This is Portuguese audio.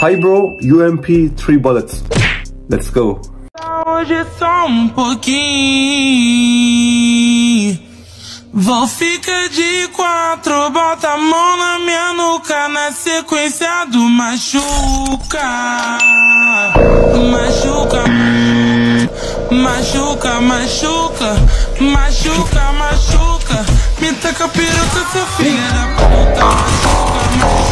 Hi bro, UMP 3 bullets. Let's go. Hoje é só pouquinho. Vou ficar de 4, bota a mão na minha nuca, na sequência do machuca. Machuca, machuca, machuca, machuca, machuca. Me taca peruca, sua filha da puta. Machuca, machuca.